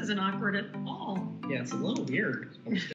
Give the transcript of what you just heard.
isn't awkward at all. Yeah, it's a little weird.